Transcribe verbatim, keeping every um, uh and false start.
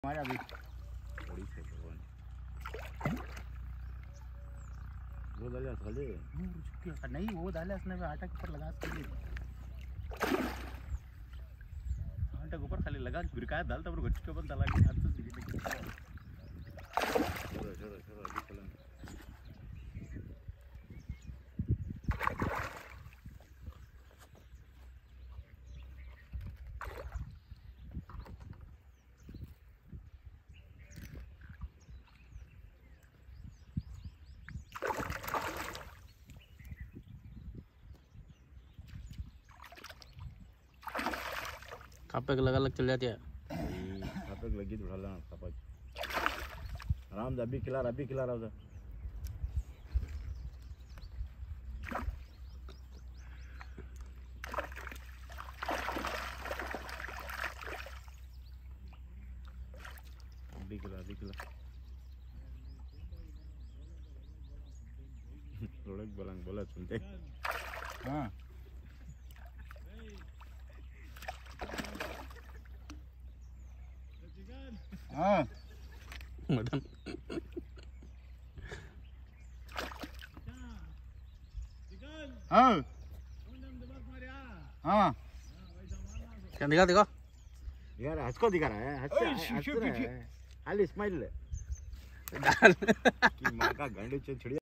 हमारा भी थोड़ी से भगवान वो डाला साले नहीं वो डाला उसने आटा के ऊपर लगा के आटा के ऊपर खाली लगा फिर काय डालता पर गच्ची के ऊपर डाला के हाथ से दिखे चलो चलो चलो अभी चलेंगे। खापे लगा लग चल जाती है खापे लगी तो उठा लेना खापा आराम से अभी खिला अभी खिला रहा था अभी खिला अभी खिला थोड़ा बोला बोला सुनते हाँ हाँ मटन हाँ हाँ क्या दिखा दिखा यार हंस को दिखा रहा है हंस हंस रहा है खाली स्माइल डाल की माँ का गंडे चिड़िया